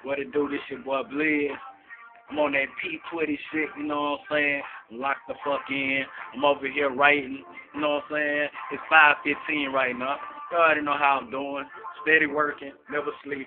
What it do? This your boy BLIZZ. I'm on that P-Twitty shit, you know what I'm saying? Lock the fuck in. I'm over here writing, you know what I'm saying? It's 5:15 right now. You already know how I'm doing. Steady working, never sleep.